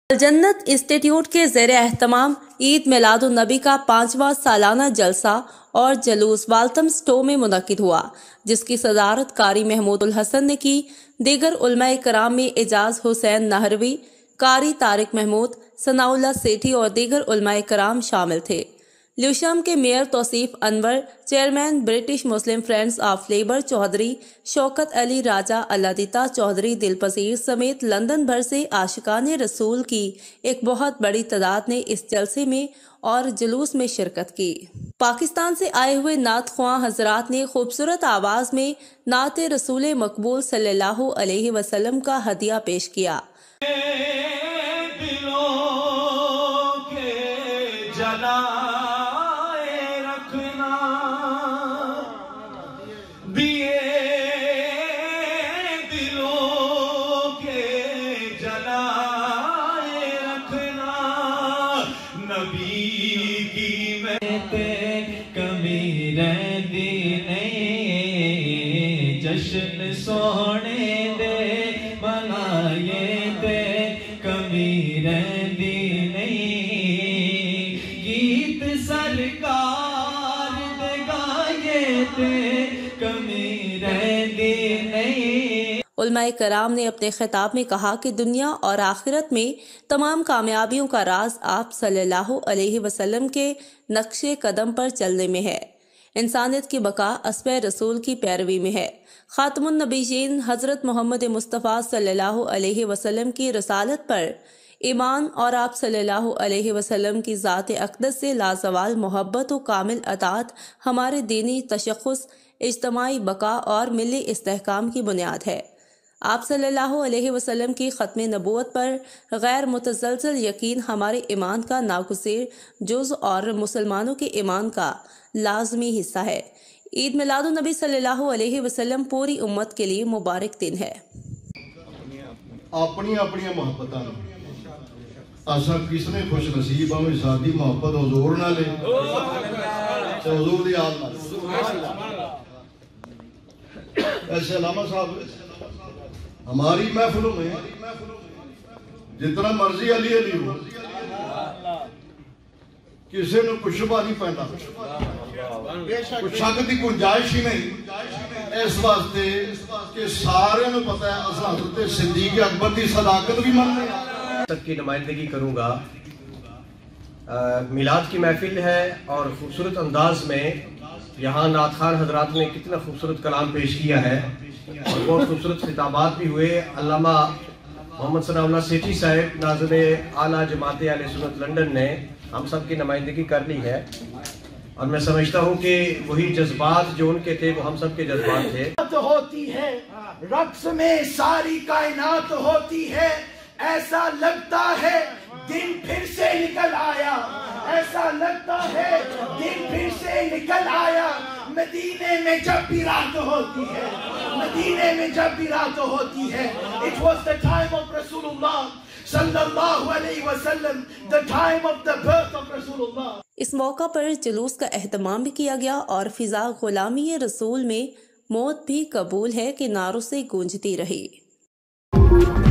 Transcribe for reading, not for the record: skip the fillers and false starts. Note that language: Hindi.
जन्नत इंस्टीट्यूट के ज़ेर एहतमाम ईद मिलादुन नबी का 5वां सालाना जलसा और जलूस वाल्थम स्टो में मुनक्किद हुआ, जिसकी सदारत कारी महमूदुल हसन ने की। दीगर उलमाए कराम में एजाज हुसैन नहरवी, कारी तारिक महमूद, सनाउल्लाह सेठी और दीगर उलमाए कराम शामिल थे। ल्यूशम के mayor Tauseef Anwar, chairman British Muslim friends of Labour Chaudhry Shaukat Ali Raja Allahditta Chaudhry Dilpazir समेत लंदन भर से आशिकाने रसूल की एक बहुत बड़ी तादाद ने इस जलसे में और जुलूस में शिरकत की। पाकिस्तान से आए हुए नात ख्वां हजरात ने खूबसूरत आवाज में नात रसूल मकबूल सल्लल्लाहु अलैहि वसल्लम का हदिया पेश किया। नबी की महते कमी रहती नहीं, जश्न सोने दे मनाए दे कमी रहती नहीं, गीत सरकार दे गाए दे कमी रहती नहीं। उलमाए कराम ने अपने खिताब में कहा कि दुनिया और आखिरत में तमाम कामयाबियों का राज आप सल्लल्लाहु अलैहि वसल्लम के नक्शे कदम पर चलने में है। इंसानियत की बका अस्वे रसूल की पैरवी में है। खातमुन नबीयीन हजरत मोहम्मद मुस्तफ़ा सल्लल्लाहु अलैहि वसल्लम की रसालत पर ईमान और आप सल्लल्लाहु अलैहि वसल्लम की ज़ात अक़दस से लाजवाल मोहब्बत और कामिल अताअत हमारे दीनी तशख़्ख़ुस, इज्तमाई बका और मिली इस्तेहकाम की बुनियाद है। आप सल्लल्लाहु अलैहि वसल्लम की ख़त्म नबूवत पर गैर मुतज़लज़ल यकीन हमारे ईमान का नागुज़ीर जुज़ और मुसलमानों के ईमान का लाज़मी हिस्सा है। ईद मिलादुन नबी सल्लल्लाहु अलैहि वसल्लम पूरी उम्मत के लिए मुबारक दिन है। अपनी अपनी मोहब्बतां असा किसने खुश नसीब हमें सादी मोहब्बत हुजूर नाल है ते हुजूर दी याद नाल। ऐसे अल्लामा साहब हमारी महफिलों में जितना मर्जी अली अली हो, किसी ने कुछ शुबा नहीं पैदा, कुछ शक की गुंजाइश ही नहीं। इस वास्ते कि सारे को पता है असां हज़रत सिद्दीक़ अकबर की सदाकत भी मानते हैं। सबकी नुमाइंदगी करूंगा। मिलाद की महफिल है और खूबसूरत अंदाज में यहाँ नात खान हजरात ने कितना खूबसूरत कलाम पेश किया है और बहुत खूबसूरत खिताबात भी हुए। अल्लामा मोहम्मद सनाउल्लाह सेठी साहब नाज़िर आला जमात अहले सुन्नत लंदन ने हम सब की नुमाइंदगी कर ली है और मैं समझता हूँ कि वही जज्बात जो उनके थे वो हम सब के जज्बात थे। होती है रक्स में सारी कायनात होती है, ऐसा लगता है दिन फिर से निकल आया, ऐसा लगता है दिन फिर से निकल आया। मदीने में जब भी रात होती है, मदीने में जब भी रात होती है, it was the time of Rasulullah sallallahu alaihi wasallam, the time of the birth of Rasulullah। इस मौका पर जुलूस का एहतमाम भी किया गया और फिजा गुलामी रसूल में मौत भी कबूल है कि नारों से गूंजती रही।